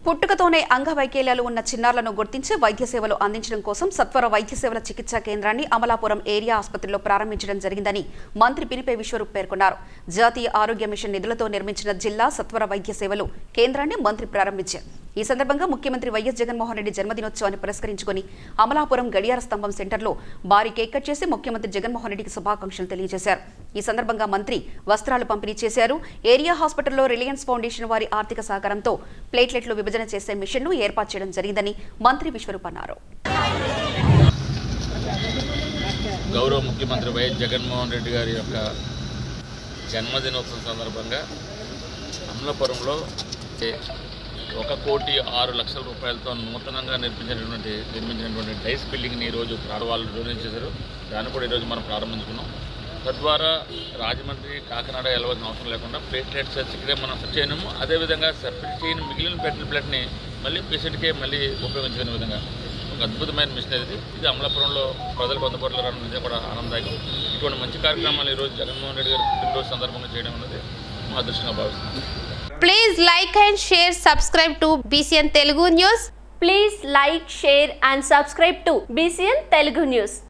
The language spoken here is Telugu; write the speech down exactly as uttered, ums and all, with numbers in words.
పుట్టుకతోనే అంగవైకల్యాలు ఉన్న చిన్నారులను గుర్తించి వైద్య సేవలు అందించడం కోసం సత్వర వైద్య సేవల చికిత్సా కేంద్రాన్ని అమలాపురం ఏరియా హాస్పిటల్లో ప్రారంభించడం జరిగిందని మంత్రి పినిపే విశ్వరూప్ పేర్కొన్నారు. జాతీయ ఆరోగ్య మిషన్ నిధులతో నిర్మించిన జిల్లా సత్వర వైద్య సేవలు కేంద్రాన్ని మంత్రి ప్రారంభించారు. ఈ సందర్భంగా ముఖ్యమంత్రి వైఎస్ జగన్మోహన్ రెడ్డి జన్మదినోత్సవాన్ని పురస్కరించుకుని అమలాపురం గడియార స్తంభం సెంటర్లో భారీ కేక్ కట్ చేసి ముఖ్యమంత్రి జగన్మోహన్ రెడ్డికి శుభాకాంక్షలు తెలియజేశారు. ఈ సందర్భంగా మంత్రి వస్త్రాలు పంపిణీ చేశారు. ఏరియా హాస్పిటల్లో రిలయన్స్ ఫౌండేషన్ వారి ఆర్థిక సహకారంతో ప్లేట్లెట్లు విభజన చేసే మిషన్ను ఏర్పాటు చేయడం జరిగిందని మంత్రి విశ్వరూప్ అన్నారు. గౌరవ ముఖ్యమంత్రి వైఎస్ జగన్మోహన్ రెడ్డి గారి యొక్క జన్మదినోత్సవం సందర్భంగా అమలాపురంలో ఒక కోటి ఆరు లక్షల రూపాయలతో నూతనంగా నిర్మించినటువంటి నిర్మించినటువంటి డైస్ బిల్డింగ్ని ఈరోజు వాళ్ళు డొనేట్ చేశారు. దాన్ని కూడా ఈరోజు మనం ప్రారంభించుకున్నాం. తద్వారా రాజమండ్రి కాకినాడ వెళ్ళవలసిన అవసరం లేకుండా ప్లేట్లెట్స్ ఇక్కడే మనం సెట్ చేయడము, అదేవిధంగా సెపరేట్ చేయని మిగిలిన ప్లేట్లెట్ ప్లేట్ని మళ్ళీ పేషెంట్కే మళ్ళీ ఉపయోగించుకునే విధంగా ఒక అద్భుతమైన మిషన్ ఇది. ఇది అమలాపురంలో ప్రజలకు అందుబాటులో రావడం కూడా ఆనందదాయకం. ఇటువంటి మంచి కార్యక్రమాలు ఈరోజు జగన్మోహన్ రెడ్డి గారి పుట్టినరోజు సందర్భంగా చేయడం అనేది మా అదృష్టంగా భావిస్తున్నాం. Please like and share, subscribe to Bcn Telugu News. Please like, share and subscribe to Bcn Telugu News.